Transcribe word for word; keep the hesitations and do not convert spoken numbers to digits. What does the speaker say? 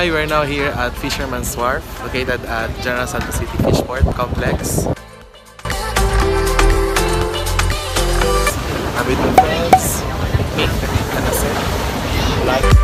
Hi, we're now here at Fisherman's Wharf, located at Gensan Fishport Complex. I'm with my friends. Like